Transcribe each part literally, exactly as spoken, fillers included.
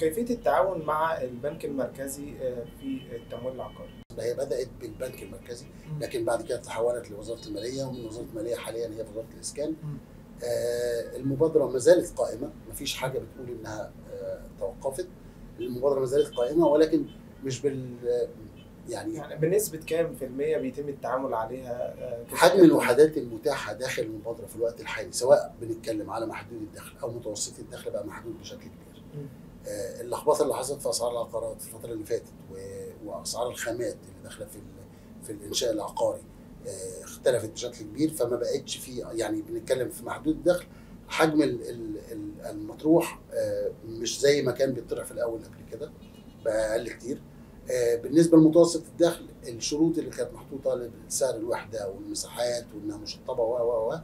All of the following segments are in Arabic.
كيفية التعاون مع البنك المركزي في التمويل العقاري؟ هي بدأت بالبنك المركزي، لكن بعد كده تحولت لوزارة المالية، ومن وزارة المالية حاليا هي في وزارة الإسكان. آه المبادرة ما زالت قائمة، ما فيش حاجة بتقول إنها آه توقفت. المبادرة ما زالت قائمة، ولكن مش بال يعني يعني بنسبة كام في المية بيتم التعامل عليها؟ حجم الوحدات المتاحة داخل المبادرة في الوقت الحالي، سواء بنتكلم على محدود الدخل أو متوسط الدخل، بقى محدود بشكل كبير. آه اللخبطة اللي حصلت في أسعار العقارات في الفترة اللي فاتت، وأسعار الخامات اللي داخلة في في الإنشاء العقاري آه اختلفت بشكل كبير، فما بقتش في، يعني بنتكلم في محدود الدخل، حجم المطروح آه مش زي ما كان بيطرح في الأول قبل كده، بقى أقل كتير. آه بالنسبه لمتوسط الدخل، الشروط اللي كانت محطوطه لسعر الوحده والمساحات وانها مشطبه و و و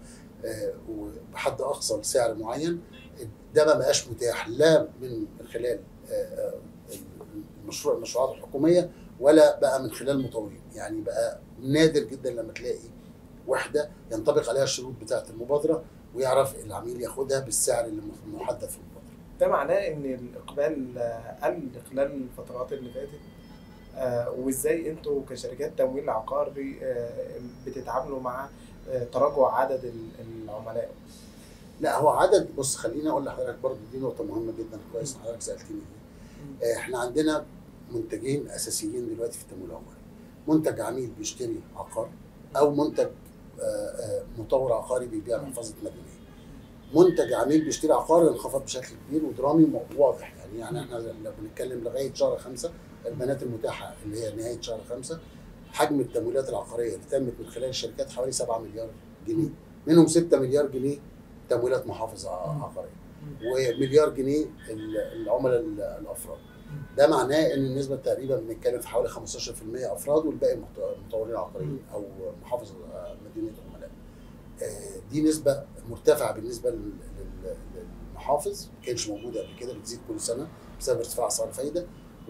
وبحد اقصى لسعر معين، ده ما بقاش متاح لا من خلال آه المشروع المشروعات الحكوميه ولا بقى من خلال المطورين. يعني بقى نادر جدا لما تلاقي وحده ينطبق عليها الشروط بتاعه المبادره ويعرف العميل ياخدها بالسعر اللي محدد في المبادره. ده معناه ان الاقبال قل خلال الفترات اللي فاتت، آه وازاي انتوا كشركات تمويل عقاري آه بتتعاملوا مع آه تراجع عدد العملاء؟ لا، هو عدد، بص خليني اقول لحضرتك برضه، دي نقطه مهمه جدا، كويس ان حضرتك سالتني دي. آه احنا عندنا منتجين اساسيين دلوقتي في التمويل العقاري: منتج عميل بيشتري عقار، او منتج آه آه مطور عقاري بيبيع محفظه مدنيه. منتج عميل بيشتري عقار انخفض بشكل كبير ودرامي واضح، يعني يعني احنا لو بنتكلم لغايه شهر خمسه، البيانات المتاحه اللي هي نهايه شهر خمسه، حجم التمويلات العقاريه اللي تمت من خلال الشركات حوالي سبعة مليار جنيه، منهم ستة مليار جنيه تمويلات محافظ عقاريه، ومليار جنيه العملاء الافراد. ده معناه ان النسبه تقريبا بنتكلم في حوالي خمستاشر في المية افراد، والباقي مطورين عقاريين او محافظ مدينه عملاء. دي نسبه مرتفعه بالنسبه للمحافظ، ما كانش موجوده قبل كده، بتزيد كل سنه بسبب ارتفاع اسعار الفايده،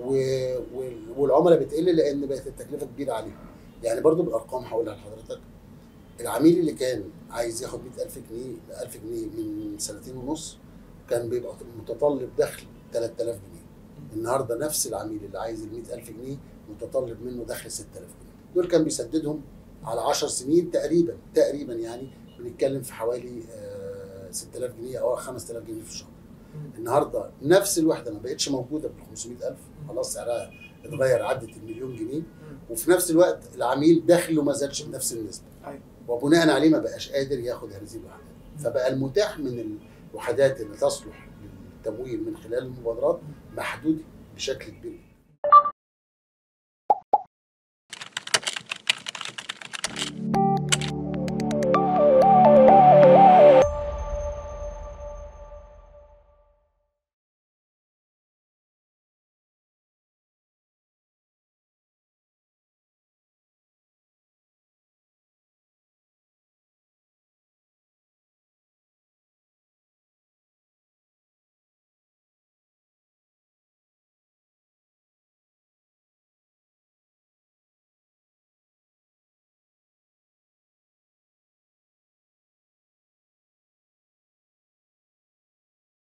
والعملاء بتقل لان بقت التكلفه كبيره عليهم. يعني برضو بالارقام هقولها لحضرتك: العميل اللي كان عايز ياخد مئة ألف جنيه ألف جنيه من سنتين ونص كان بيبقى متطلب دخل ثلاثة آلاف جنيه. النهارده نفس العميل اللي عايز ال مئة ألف جنيه متطلب منه دخل ستة آلاف جنيه. دول كان بيسددهم على عشر سنين تقريبا تقريبا يعني بنتكلم في حوالي ستة آلاف جنيه او خمسة آلاف جنيه في الشهر. النهارده نفس الوحده ما بقتش موجوده ب خمسمئة ألف، خلاص سعرها اتغير، عدت المليون جنيه، وفي نفس الوقت العميل دخله ما زادش بنفس النسبه، وبناء عليه ما بقاش قادر ياخد هذه الوحدات. فبقى المتاح من الوحدات اللي تصلح للتمويل من خلال المبادرات محدود بشكل كبير.